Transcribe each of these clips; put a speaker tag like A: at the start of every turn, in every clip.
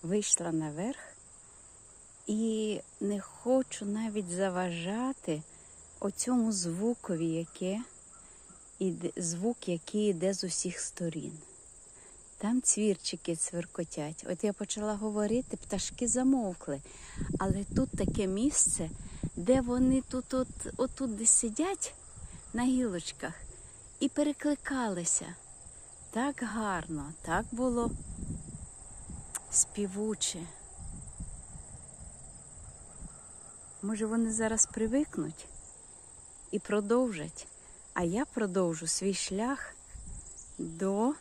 A: вийшла наверх і не хочу навіть заважати оцьому звукові, звук, який йде з усіх сторін. Там цвірчики цвиркотять. От я почала говорити, пташки замовкли. Але тут таке місце, де вони отут де сидять на гілочках і перекликалися. Так гарно, так було співуче. Може, вони зараз привикнуть і продовжать, а я продовжу свій шлях до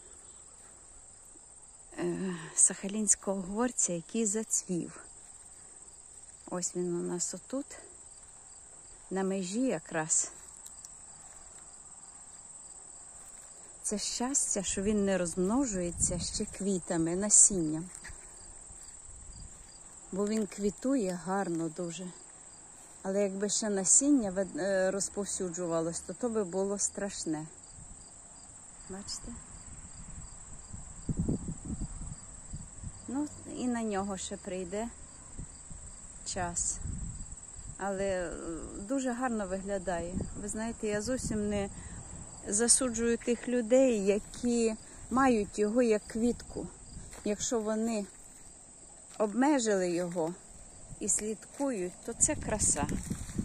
A: Сахалінського горця, який зацвів. Ось він у нас отут, на межі якраз. Це щастя, що він не розмножується ще квітами, насінням. Бо він квітує гарно дуже. Але якби ще насіння розповсюджувалось, то би було страшне. Бачите? Ну, і на нього ще прийде час. Але дуже гарно виглядає. Ви знаєте, я зовсім не засуджую тих людей, які мають його як квітку. Якщо вони обмежили його і слідкують, то це краса.